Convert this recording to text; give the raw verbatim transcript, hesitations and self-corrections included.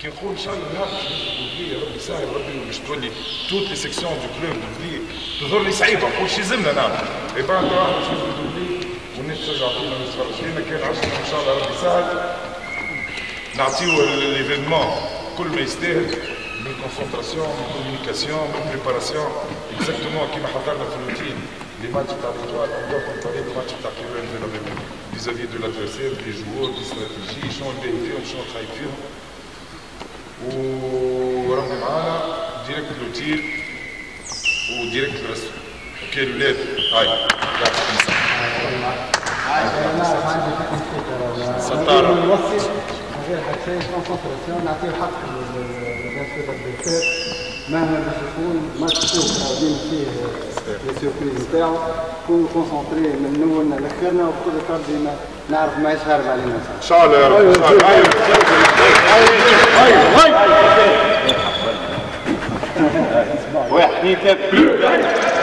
كي نقول ان شاء الله نهار يا ربي يسهل ربي باش تولي توت لي سيكسيون دو كلوب دوبلي تظهر لي صعيبه ما نقولش يلزمنا نعمل اي بعد راح نشوف دوبلي والناس ترجع فينا نتفرج فينا كان عشنا ان شاء الله ربي يسهل نعطيو ليفينمون كل ما يستاهل من كونسنتراسيون من كوميونيكاسيون من بريباراسيون اكزاكتومون كيما حضرنا في الروتين لي ماتش تاع ليتوال اون دو كومباري لي ماتش تاع كيران فيزافي دو لادفيرسير دي جوور دي استراتيجي شنو الباهي فيهم شنو الخايب فيهم وراهم معانا ديريكت لوتيل وديريكت الرسم اوكي الاولاد هاي سطارة غير حتى كونسنتراسيون نعطيو حق للادفيرسير مهما باش يكون ماتش سوق ديما فيه لي سيربريز نتاعو نكونو كونسونطري من اولنا لاخرنا وبكل كار ديما نعرف ما يسهرب علينا ان شاء الله يا رب ان شاء الله واحد اثنين ثلاثة